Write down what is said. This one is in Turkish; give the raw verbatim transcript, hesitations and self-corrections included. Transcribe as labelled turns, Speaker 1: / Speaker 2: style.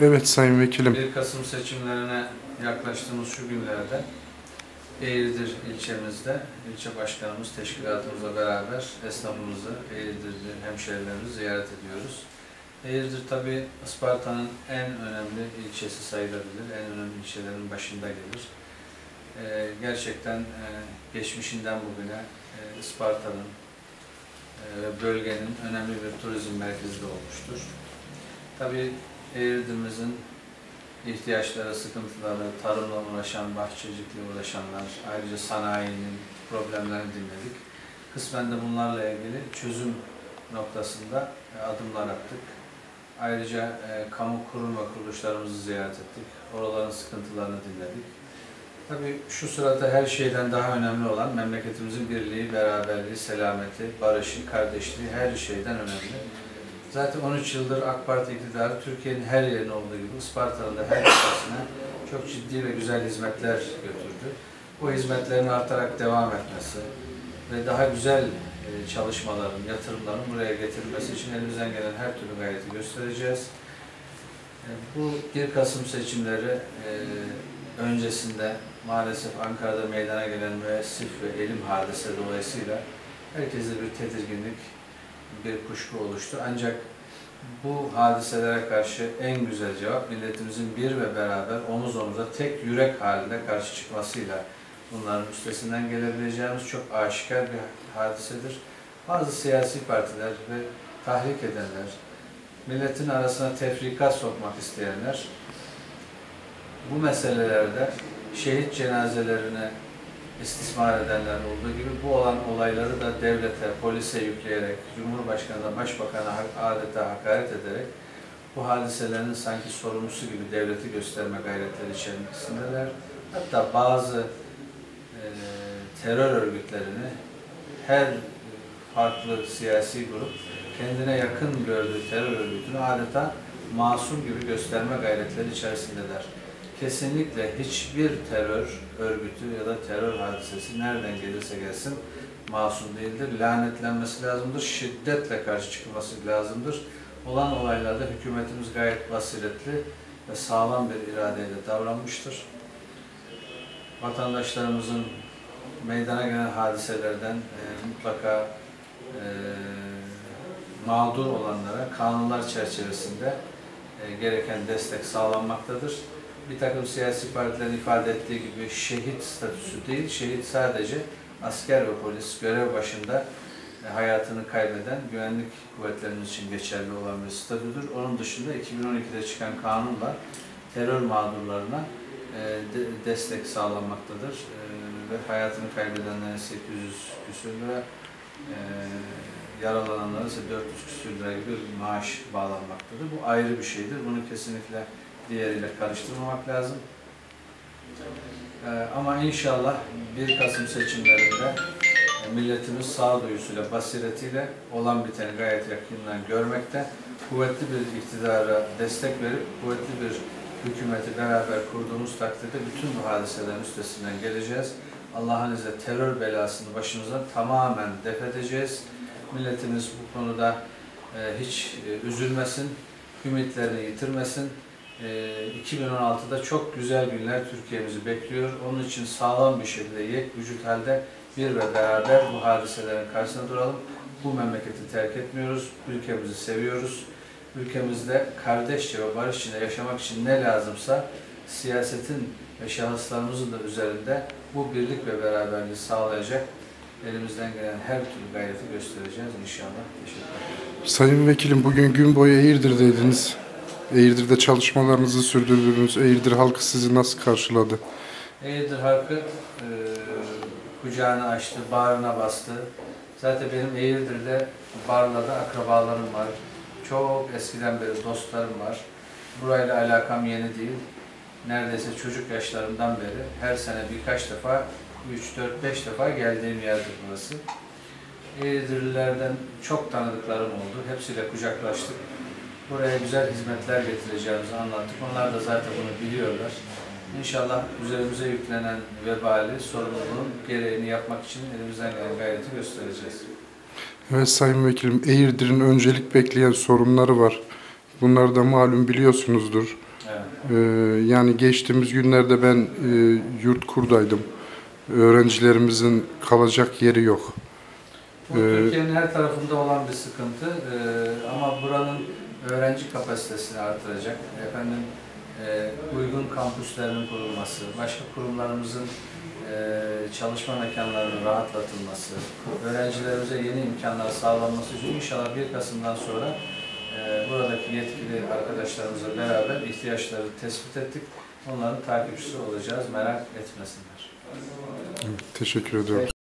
Speaker 1: Evet Sayın Vekilim.
Speaker 2: bir Kasım seçimlerine yaklaştığımız şu günlerde Eğirdir ilçemizde ilçe başkanımız teşkilatımızla beraber esnafımızı, Eğirdirli hemşehrilerimizi ziyaret ediyoruz. Eğirdir tabi Isparta'nın en önemli ilçesi sayılabilir, en önemli ilçelerin başında gelir. Ee, gerçekten e, geçmişinden bugüne e, Isparta'nın ve e, bölgenin önemli bir turizm merkezi de olmuştur. Tabi Eğirdir'imizin ihtiyaçları, sıkıntıları, tarımla uğraşan, bahçecilikle uğraşanlar, ayrıca sanayinin problemlerini dinledik. Kısmen de bunlarla ilgili çözüm noktasında adımlar attık. Ayrıca e, kamu kurum ve kuruluşlarımızı ziyaret ettik. Oraların sıkıntılarını dinledik. Tabii şu sırada her şeyden daha önemli olan memleketimizin birliği, beraberliği, selameti, barışı, kardeşliği her şeyden önemli. Zaten on üç yıldır AK Parti iktidarı Türkiye'nin her yerine olduğu gibi Isparta'nın da her köşesine çok ciddi ve güzel hizmetler götürdü. Bu hizmetlerin artarak devam etmesi ve daha güzel çalışmaların, yatırımların buraya getirilmesi için elimizden gelen her türlü gayreti göstereceğiz. Bu bir Kasım seçimleri öncesinde maalesef Ankara'da meydana gelen müessif ve elim hadise dolayısıyla herkeste bir tedirginlik, bir kuşku oluştu. Ancak bu hadiselere karşı en güzel cevap milletimizin bir ve beraber omuz omuza tek yürek halinde karşı çıkmasıyla bunların üstesinden gelebileceğimiz çok aşikar bir hadisedir. Bazı siyasi partiler ve tahrik edenler, milletin arasına tefrikat sokmak isteyenler bu meselelerde şehit cenazelerini istismar edenler olduğu gibi bu olan olayları da devlete, polise yükleyerek, Cumhurbaşkanı'na, Başbakan'a adeta hakaret ederek bu hadiselerin sanki sorumlusu gibi devleti gösterme gayretleri içerisindeler. Hatta bazı e, terör örgütlerini her farklı siyasi grup kendine yakın gördüğü terör örgütünü adeta masum gibi gösterme gayretleri içerisindeler. Kesinlikle hiçbir terör örgütü ya da terör hadisesi nereden gelirse gelsin masum değildir. Lanetlenmesi lazımdır, şiddetle karşı çıkılması lazımdır. Olan olaylarda hükümetimiz gayet basiretli ve sağlam bir iradeyle davranmıştır. Vatandaşlarımızın meydana gelen hadiselerden e, mutlaka e, mağdur olanlara kanunlar çerçevesinde e, gereken destek sağlanmaktadır. Bir takım siyasi partilerin ifade ettiği gibi şehit statüsü değil, şehit sadece asker ve polis görev başında e, hayatını kaybeden güvenlik kuvvetlerimiz için geçerli olan bir statüdür. Onun dışında iki bin on ikide çıkan kanunla terör mağdurlarına e, de, destek sağlanmaktadır. E, ve hayatını kaybedenlerin sekiz yüz küsür lira, e, yaralananlara ise dört yüz küsür lira gibi bir maaş bağlanmaktadır. Bu ayrı bir şeydir. Bunu kesinlikle diğeriyle karıştırmamak lazım. Ee, ama inşallah bir Kasım seçimlerinde e, milletimiz sağduyusuyla, basiretiyle olan biteni gayet yakından görmekte, kuvvetli bir iktidara destek verip, kuvvetli bir hükümeti beraber kurduğumuz takdirde bütün bu hadiselerin üstesinden geleceğiz. Allah'ın izniyle terör belasını başımızdan tamamen def edeceğiz. Milletimiz bu konuda e, hiç e, üzülmesin, ümitlerini yitirmesin. iki bin on altıda çok güzel günler Türkiye'mizi bekliyor. Onun için sağlam bir şekilde yek vücut halde bir ve beraber bu hadiselerin karşısında duralım. Bu memleketi terk etmiyoruz. Ülkemizi seviyoruz. Ülkemizde kardeşçe ve barış içinde yaşamak için ne lazımsa siyasetin ve şahıslarımızın da üzerinde bu birlik ve beraberliği sağlayacak elimizden gelen her türlü gayreti göstereceğiz inşallah. Teşekkür ederim.
Speaker 1: Sayın Vekilim, bugün gün boyu Eğirdir'deydiniz. Eğirdir'de çalışmalarınızı sürdürdünüz. Eğirdir halkı sizi nasıl karşıladı?
Speaker 2: Eğirdir halkı e, kucağını açtı, bağrına bastı. Zaten benim Eğirdir'de, Barla'da akrabalarım var. Çok eskiden beri dostlarım var. Burayla alakam yeni değil. Neredeyse çocuk yaşlarımdan beri her sene birkaç defa, üç dört beş defa geldiğim yerdir burası. Eğirdirlilerden çok tanıdıklarım oldu. Hepsiyle kucaklaştık. Buraya güzel hizmetler getireceğimizi anlattık. Onlar da zaten bunu biliyorlar. İnşallah üzerimize yüklenen vebali, sorumluluğun gereğini yapmak için elimizden gelen gayreti göstereceğiz.
Speaker 1: Evet Sayın Vekilim, Eğirdir'in öncelik bekleyen sorunları var. Bunları da malum biliyorsunuzdur.
Speaker 2: Evet.
Speaker 1: Ee, yani geçtiğimiz günlerde ben e, yurt kurdaydım. Öğrencilerimizin kalacak yeri yok.
Speaker 2: Bu
Speaker 1: Ee,
Speaker 2: Türkiye'nin her tarafında olan bir sıkıntı Ee, ama buranın öğrenci kapasitesini artıracak, efendim e, uygun kampüslerin kurulması, başka kurumlarımızın e, çalışma mekanlarının rahatlatılması, öğrencilerimize yeni imkanlar sağlanması için inşallah bir Kasım'dan sonra e, buradaki yetkili arkadaşlarımızla beraber ihtiyaçları tespit ettik. Onların takipçisi olacağız, merak etmesinler.
Speaker 1: teşekkür ediyorum.